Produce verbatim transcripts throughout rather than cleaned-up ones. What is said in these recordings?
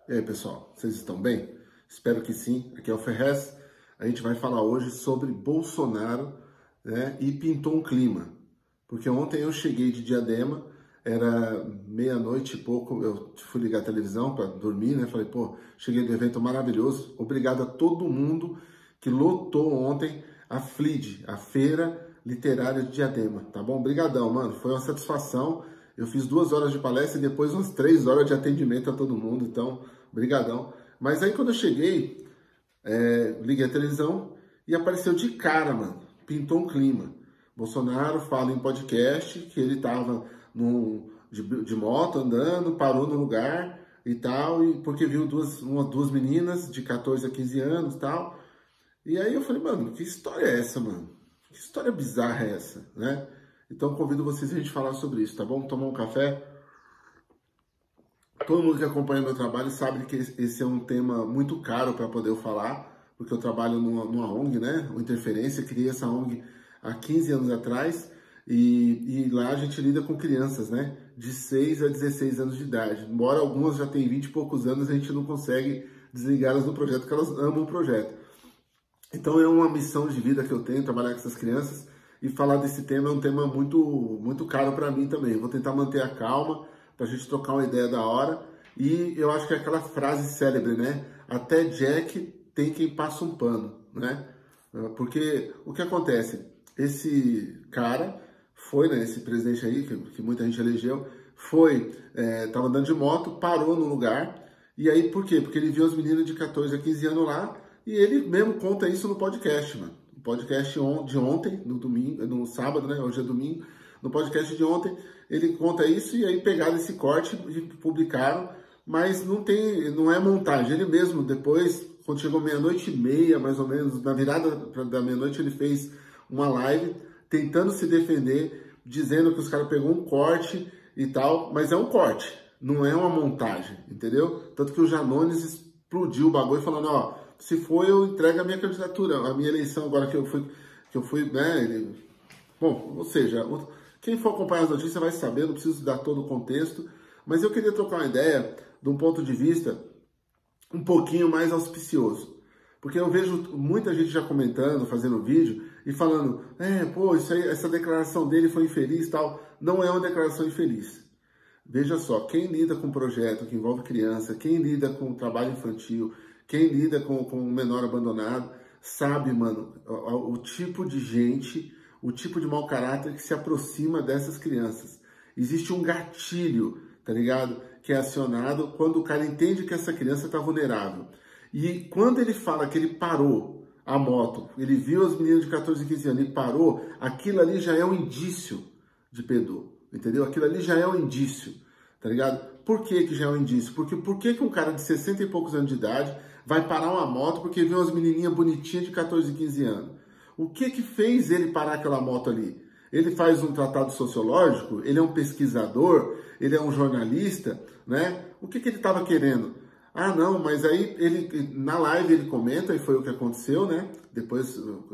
E aí, pessoal, vocês estão bem? Espero que sim. Aqui é o Ferrez. A gente vai falar hoje sobre Bolsonaro, né, e pintou um clima. Porque ontem eu cheguei de Diadema, era meia-noite e pouco, eu fui ligar a televisão para dormir, né? Falei, pô, cheguei do evento maravilhoso. Obrigado a todo mundo que lotou ontem a F L I D, a Feira Literária de Diadema, tá bom? Obrigadão, mano. Foi uma satisfação. Eu fiz duas horas de palestra e depois umas três horas de atendimento a todo mundo, então, brigadão. Mas aí quando eu cheguei, é, liguei a televisão e apareceu de cara, mano, pintou um clima. Bolsonaro fala em podcast que ele tava num, de, de moto andando, parou no lugar e tal, e porque viu duas, uma, duas meninas de quatorze a quinze anos e tal. E aí eu falei, mano, que história é essa, mano? Que história bizarra é essa, né? Então convido vocês a gente falar sobre isso, tá bom? Tomar um café. Todo mundo que acompanha meu trabalho sabe que esse é um tema muito caro para poder eu falar, porque eu trabalho numa, numa O N G, né? O Interferência, criei essa O N G há quinze anos atrás, e, e lá a gente lida com crianças, né? De seis a dezesseis anos de idade. Embora algumas já tenham vinte e poucos anos, a gente não consegue desligá-las do projeto, porque elas amam o projeto. Então é uma missão de vida que eu tenho, trabalhar com essas crianças, e falar desse tema é um tema muito, muito caro para mim também. Eu vou tentar manter a calma, para a gente trocar uma ideia da hora. E eu acho que é aquela frase célebre, né? Até Jack tem quem passa um pano, né? Porque o que acontece? Esse cara foi, né? Esse presidente aí, que, que muita gente elegeu, foi, é, tava andando de moto, parou no lugar. E aí, por quê? Porque ele viu as meninas de quatorze a quinze anos lá, e ele mesmo conta isso no podcast, mano. No podcast de ontem, no domingo, no sábado, né? Hoje é domingo. No podcast de ontem, ele conta isso e aí pegaram esse corte e publicaram, mas não tem, não é montagem. Ele mesmo, depois, quando chegou meia-noite e meia, mais ou menos, na virada da meia-noite, ele fez uma live tentando se defender, dizendo que os caras pegou um corte e tal, mas é um corte, não é uma montagem, entendeu? Tanto que o Janones explodiu o bagulho falando, ó, se for eu entrego a minha candidatura, a minha eleição agora que eu fui, que eu fui, né, ele... Bom, ou seja, quem for acompanhar as notícias vai saber, não preciso dar todo o contexto, mas eu queria trocar uma ideia de um ponto de vista um pouquinho mais auspicioso. Porque eu vejo muita gente já comentando, fazendo vídeo e falando, é, pô, isso aí, essa declaração dele foi infeliz e tal. Não é uma declaração infeliz. Veja só, quem lida com projeto que envolve criança, quem lida com trabalho infantil, quem lida com, com um menor abandonado, sabe, mano, o, o tipo de gente, o tipo de mau caráter que se aproxima dessas crianças. Existe um gatilho, tá ligado? Que é acionado quando o cara entende que essa criança está vulnerável. E quando ele fala que ele parou a moto, ele viu as meninas de quatorze, quinze anos e parou, aquilo ali já é um indício de pedô, entendeu? Aquilo ali já é um indício, tá ligado? Por que que já é um indício? Porque por que que um cara de sessenta e poucos anos de idade vai parar uma moto porque viu umas menininhas bonitinhas de quatorze, quinze anos? O que que fez ele parar aquela moto ali? Ele faz um tratado sociológico? Ele é um pesquisador? Ele é um jornalista? Né? O que que ele estava querendo? Ah, não, mas aí ele na live ele comenta, e foi o que aconteceu, né? Depois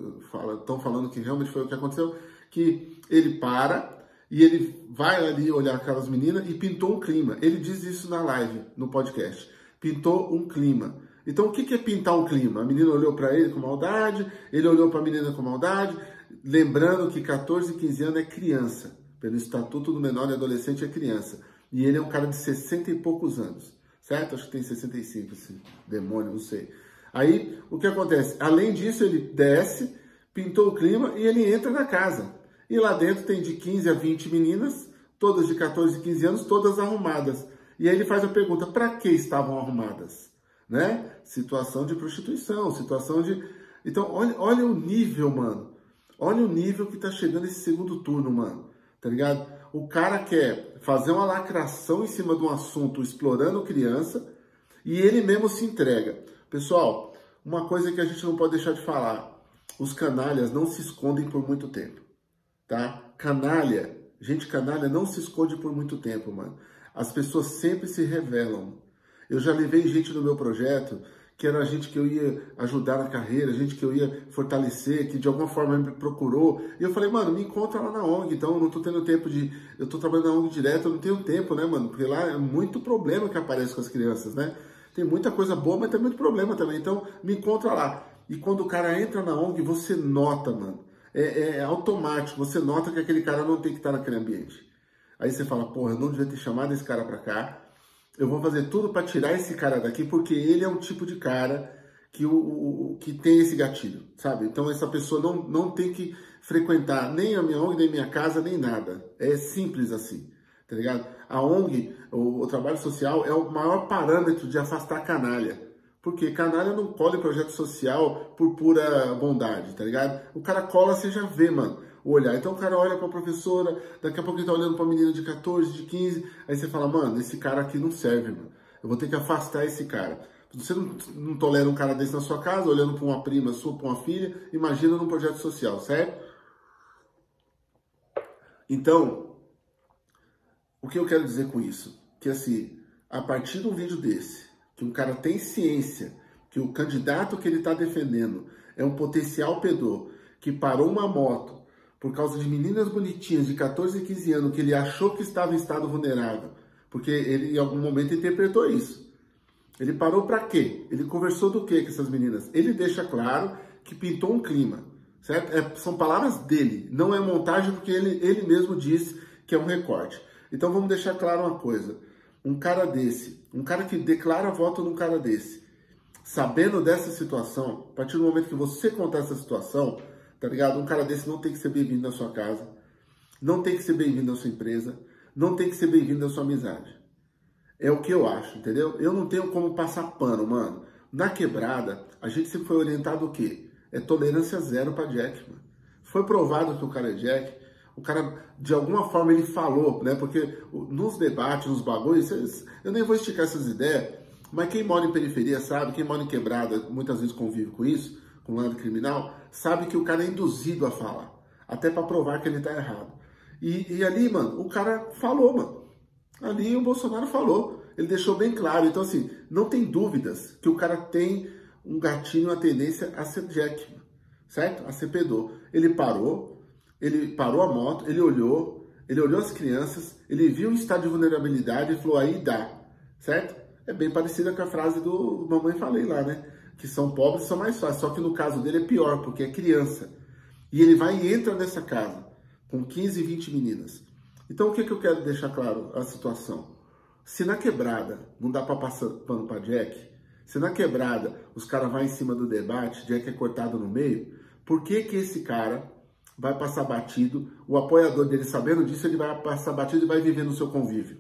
estão falando que realmente foi o que aconteceu, que ele para e ele vai ali olhar aquelas meninas e pintou um clima. Ele diz isso na live, no podcast. Pintou um clima. Então, o que é pintar um clima? A menina olhou para ele com maldade, ele olhou para a menina com maldade, lembrando que quatorze, quinze anos é criança. Pelo Estatuto do Menor e Adolescente é criança. E ele é um cara de sessenta e poucos anos. Certo? Acho que tem sessenta e cinco, esse demônio, não sei. Aí, o que acontece? Além disso, ele desce, pintou o clima e ele entra na casa. E lá dentro tem de quinze a vinte meninas, todas de quatorze, quinze anos, todas arrumadas. E aí ele faz a pergunta, para que estavam arrumadas? Né? Situação de prostituição, situação de... Então, olha, olha o nível, mano. Olha o nível que tá chegando esse segundo turno, mano. Tá ligado? O cara quer fazer uma lacração em cima de um assunto explorando criança e ele mesmo se entrega. Pessoal, uma coisa que a gente não pode deixar de falar. Os canalhas não se escondem por muito tempo, tá? Canalha, gente canalha não se esconde por muito tempo, mano. As pessoas sempre se revelam. Eu já levei gente no meu projeto que era gente que eu ia ajudar na carreira, gente que eu ia fortalecer, que de alguma forma me procurou. E eu falei, mano, me encontra lá na O N G, então eu não tô tendo tempo de... Eu tô trabalhando na O N G direto, eu não tenho tempo, né, mano? Porque lá é muito problema que aparece com as crianças, né? Tem muita coisa boa, mas tem muito problema também. Então, me encontra lá. E quando o cara entra na O N G, você nota, mano. É, é automático. Você nota que aquele cara não tem que estar naquele ambiente. Aí você fala, porra, eu não devia ter chamado esse cara pra cá. Eu vou fazer tudo para tirar esse cara daqui, porque ele é um tipo de cara que, o, o, que tem esse gatilho, sabe? Então essa pessoa não, não tem que frequentar nem a minha O N G, nem minha casa, nem nada. É simples assim, tá ligado? A O N G, o, o trabalho social, é o maior parâmetro de afastar canalha. Porque canalha não cola em projeto social por pura bondade, tá ligado? O cara cola, você já vê, mano, o olhar. Então o cara olha pra professora, daqui a pouco ele tá olhando pra menina de quatorze, de quinze, aí você fala, mano, esse cara aqui não serve, mano. Eu vou ter que afastar esse cara. Você não, não tolera um cara desse na sua casa, olhando pra uma prima sua, pra uma filha, imagina num projeto social, certo? Então, o que eu quero dizer com isso? Que assim, a partir de um vídeo desse, que um cara tem ciência, que o candidato que ele está defendendo é um potencial pedô, que parou uma moto por causa de meninas bonitinhas de quatorze e quinze anos, que ele achou que estava em estado vulnerável, porque ele em algum momento interpretou isso. Ele parou para quê? Ele conversou do quê com essas meninas? Ele deixa claro que pintou um clima, certo? É, são palavras dele, não é montagem, porque ele, ele mesmo disse que é um recorte. Então vamos deixar claro uma coisa. Um cara desse, um cara que declara voto num cara desse, sabendo dessa situação, a partir do momento que você contar essa situação, tá ligado? Um cara desse não tem que ser bem-vindo na sua casa, não tem que ser bem-vindo na sua empresa, não tem que ser bem-vindo na sua amizade. É o que eu acho, entendeu? Eu não tenho como passar pano, mano. Na quebrada, a gente sempre foi orientado o quê? É tolerância zero pra Jack, mano. Foi provado que o cara é Jack. O cara, de alguma forma, ele falou, né? Porque nos debates, nos bagulhos, eu nem vou esticar essas ideias, mas quem mora em periferia sabe, quem mora em quebrada, muitas vezes convive com isso, com o lado criminal, sabe que o cara é induzido a falar, até para provar que ele tá errado. E, e ali, mano, o cara falou, mano. Ali o Bolsonaro falou, ele deixou bem claro. Então, assim, não tem dúvidas que o cara tem um gatilho, uma tendência a ser Jack, certo? A ser pedô. Ele parou. Ele parou a moto, ele olhou, ele olhou as crianças, ele viu o estado de vulnerabilidade e falou, aí dá, certo? É bem parecida com a frase do Mamãe Falei lá, né? Que são pobres e são mais fáceis, só que no caso dele é pior, porque é criança. E ele vai e entra nessa casa, com quinze, vinte meninas. Então o que, que eu quero deixar claro a situação? Se na quebrada não dá para passar pano para Jack, se na quebrada os caras vão em cima do debate, Jack é cortado no meio, por que que esse cara vai passar batido, o apoiador dele sabendo disso, ele vai passar batido e vai viver no seu convívio?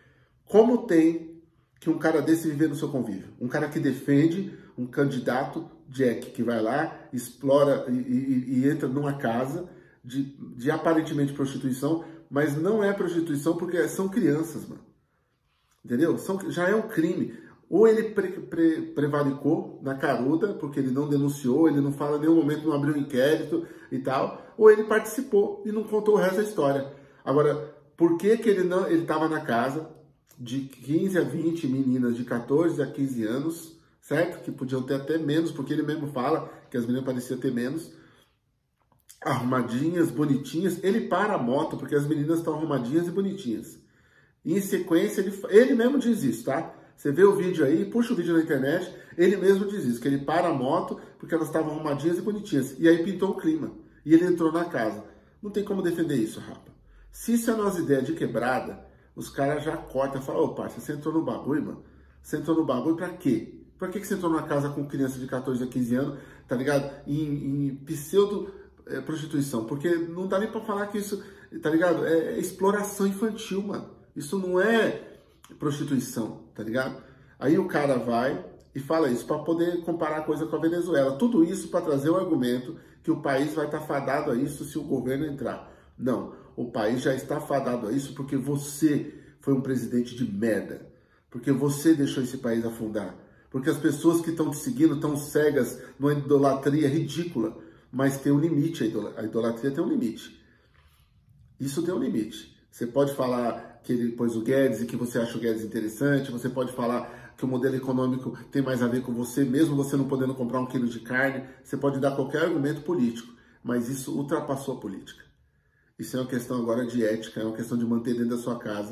Como tem que um cara desse viver no seu convívio? Um cara que defende um candidato, Jack, que vai lá, explora e, e, e entra numa casa de, de aparentemente prostituição, mas não é prostituição porque são crianças, mano. Entendeu? São, já é um crime. Ou ele pre, pre, prevaricou na caruda, porque ele não denunciou, ele não fala em nenhum momento, não abriu um inquérito e tal, ou ele participou e não contou o resto da história. Agora, por que que ele não, ele estava na casa de quinze a vinte meninas de quatorze a quinze anos, certo? Que podiam ter até menos, porque ele mesmo fala que as meninas pareciam ter menos, arrumadinhas, bonitinhas. Ele para a moto porque as meninas estão arrumadinhas e bonitinhas. E em sequência, ele, ele mesmo diz isso, tá? Você vê o vídeo aí, puxa o vídeo na internet, ele mesmo diz isso, que ele para a moto porque elas estavam arrumadinhas e bonitinhas. E aí pintou o clima. E ele entrou na casa. Não tem como defender isso, rapa. Se isso é a nossa ideia de quebrada, os caras já cortam e falam, ô, parça, você entrou no bagulho, mano? Você entrou no bagulho pra quê? Pra que você entrou na casa com criança de quatorze a quinze anos, tá ligado? Em, em pseudo é, prostituição. Porque não dá nem pra falar que isso, tá ligado? É, é exploração infantil, mano. Isso não é prostituição, tá ligado? Aí o cara vai e fala isso para poder comparar a coisa com a Venezuela. Tudo isso para trazer o argumento que o país vai estar fadado a isso se o governo entrar. Não, o país já está fadado a isso porque você foi um presidente de merda. Porque você deixou esse país afundar. Porque as pessoas que estão te seguindo estão cegas numa idolatria ridícula. Mas tem um limite, a idolatria tem um limite. Isso tem um limite. Você pode falar que ele pôs o Guedes e que você acha o Guedes interessante, você pode falar que o modelo econômico tem mais a ver com você, mesmo você não podendo comprar um quilo de carne, você pode dar qualquer argumento político, mas isso ultrapassou a política. Isso é uma questão agora de ética, é uma questão de manter dentro da sua casa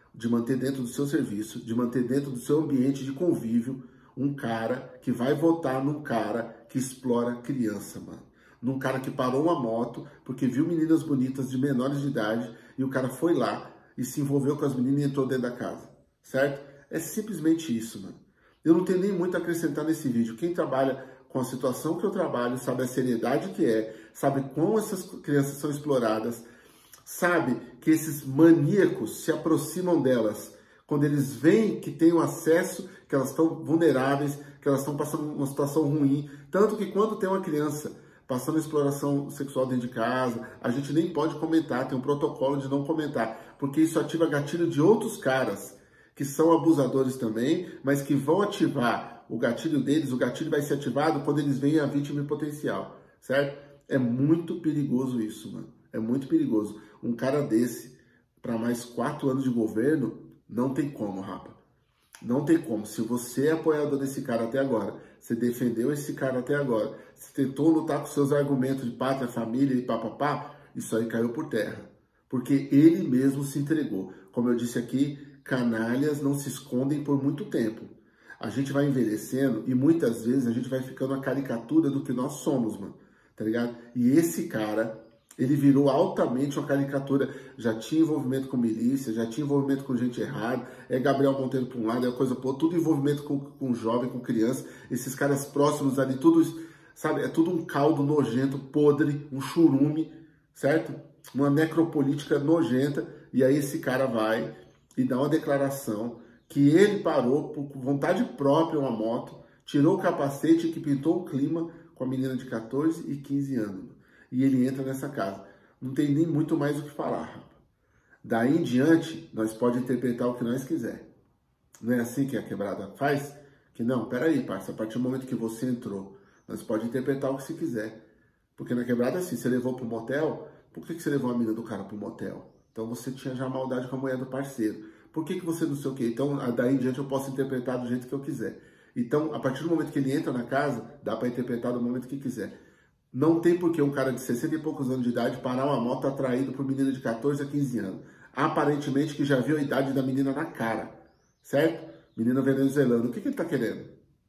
de manter dentro do seu serviço, de manter dentro do seu ambiente de convívio, um cara que vai votar num cara que explora criança, mano. Num cara que parou uma moto porque viu meninas bonitas de menores de idade e o cara foi lá e se envolveu com as meninas e entrou dentro da casa, certo? É simplesmente isso, mano. Eu não tenho nem muito a acrescentar nesse vídeo. Quem trabalha com a situação que eu trabalho, sabe a seriedade que é, sabe como essas crianças são exploradas, sabe que esses maníacos se aproximam delas quando eles veem que têm o acesso, que elas estão vulneráveis, que elas estão passando uma situação ruim. Tanto que quando tem uma criança passando exploração sexual dentro de casa, a gente nem pode comentar, tem um protocolo de não comentar, porque isso ativa gatilho de outros caras, que são abusadores também, mas que vão ativar o gatilho deles, o gatilho vai ser ativado quando eles veem a vítima em potencial, certo? É muito perigoso isso, mano. É muito perigoso. Um cara desse, para mais quatro anos de governo, não tem como, rapa. Não tem como. Se você é apoiador desse cara até agora, você defendeu esse cara até agora, você tentou lutar com seus argumentos de pátria, família e papapá, isso aí caiu por terra. Porque ele mesmo se entregou. Como eu disse aqui, canalhas não se escondem por muito tempo. A gente vai envelhecendo e muitas vezes a gente vai ficando a caricatura do que nós somos, mano. Tá ligado? E esse cara, ele virou altamente uma caricatura. Já tinha envolvimento com milícia, já tinha envolvimento com gente errada. É Gabriel Monteiro para um lado, é coisa por tudo envolvimento com, com jovem, com criança. Esses caras próximos ali, tudo, sabe? É tudo um caldo nojento, podre, um churume, certo? Uma necropolítica nojenta. E aí esse cara vai e dá uma declaração que ele parou por vontade própria uma moto, tirou o capacete que pintou o clima com a menina de quatorze e quinze anos. E ele entra nessa casa. Não tem nem muito mais o que falar, rapaz. Daí em diante, nós podemos interpretar o que nós quiser. Não é assim que a quebrada faz? Que não, peraí, parça, a partir do momento que você entrou, nós podemos interpretar o que você quiser. Porque na quebrada, assim, você levou para o motel, por que, que você levou a menina do cara para o motel? Então você tinha já maldade com a mulher do parceiro. Por que, que você não sei o quê? Então, daí em diante eu posso interpretar do jeito que eu quiser. Então, a partir do momento que ele entra na casa, dá para interpretar do momento que quiser. Não tem por que um cara de sessenta e poucos anos de idade parar uma moto atraído por menina de quatorze a quinze anos. Aparentemente que já viu a idade da menina na cara, certo? Menina venezuelana. O que, que ele está querendo?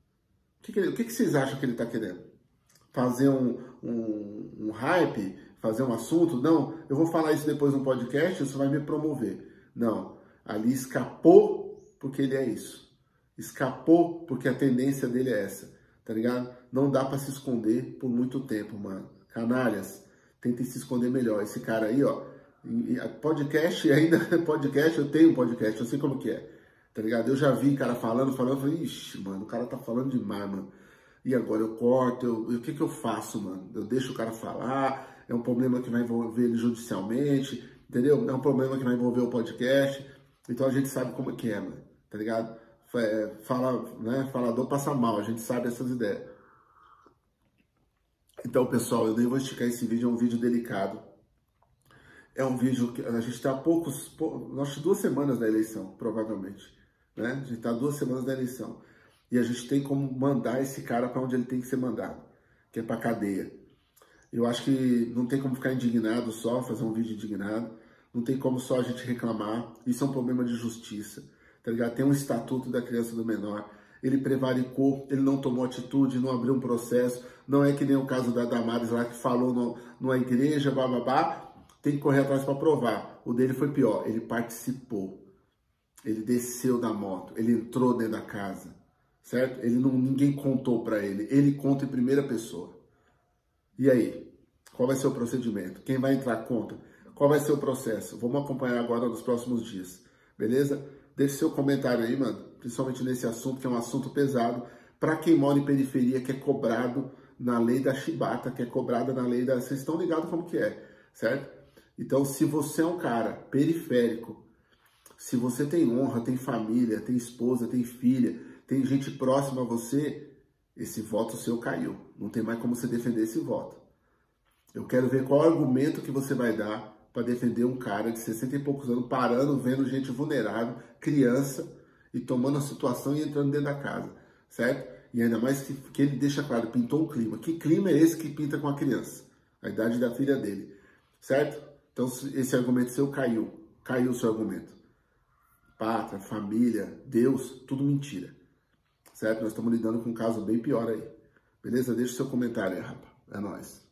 O, que, que, ele, o que, que vocês acham que ele está querendo? Fazer um, um, um hype? Fazer um assunto? Não, eu vou falar isso depois no podcast, isso vai me promover. Não, ali escapou porque ele é isso. Escapou porque a tendência dele é essa, tá ligado? Não dá pra se esconder por muito tempo, mano. Canalhas, tentem se esconder melhor. Esse cara aí, ó, podcast ainda, podcast, eu tenho um podcast, eu sei como que é, tá ligado? Eu já vi cara falando, falando, falei, ixi, mano, o cara tá falando demais, mano. E agora eu corto, eu, o que que eu faço, mano? Eu deixo o cara falar, é um problema que vai envolver ele judicialmente, entendeu? É um problema que vai envolver o podcast, então a gente sabe como que é, mano, tá ligado? É, fala, né, falador passa mal, a gente sabe essas ideias. Então, pessoal, eu nem vou esticar esse vídeo, é um vídeo delicado. É um vídeo que a gente está há poucos, pou, acho duas semanas da eleição, provavelmente. Né? A gente está duas semanas da eleição. E a gente tem como mandar esse cara para onde ele tem que ser mandado, que é para cadeia. Eu acho que não tem como ficar indignado só, fazer um vídeo indignado. Não tem como só a gente reclamar. Isso é um problema de justiça. Tá ligado? Tem um estatuto da criança e do menor, ele prevaricou, ele não tomou atitude, não abriu um processo, não é que nem o caso da Damares lá que falou no, numa igreja, bababá, tem que correr atrás para provar. O dele foi pior, ele participou, ele desceu da moto, ele entrou dentro da casa, certo? Ele não, ninguém contou para ele, ele conta em primeira pessoa. E aí, qual vai ser o procedimento? Quem vai entrar conta? Qual vai ser o processo? Vamos acompanhar agora nos próximos dias, beleza? Deixe seu comentário aí, mano, principalmente nesse assunto, que é um assunto pesado, para quem mora em periferia, que é cobrado na lei da chibata, que é cobrada na lei da... Vocês estão ligados como que é, certo? Então, se você é um cara periférico, se você tem honra, tem família, tem esposa, tem filha, tem gente próxima a você, esse voto seu caiu. Não tem mais como você defender esse voto. Eu quero ver qual argumento que você vai dar para defender um cara de sessenta e poucos anos, parando, vendo gente vulnerável, criança, e tomando a situação e entrando dentro da casa, certo? E ainda mais que, que ele deixa claro, pintou um clima. Que clima é esse que pinta com a criança? A idade da filha dele, certo? Então esse argumento seu caiu, caiu o seu argumento. pátria, família, Deus, tudo mentira. Certo? Nós estamos lidando com um caso bem pior aí. Beleza? Deixa o seu comentário aí, rapa. É nóis.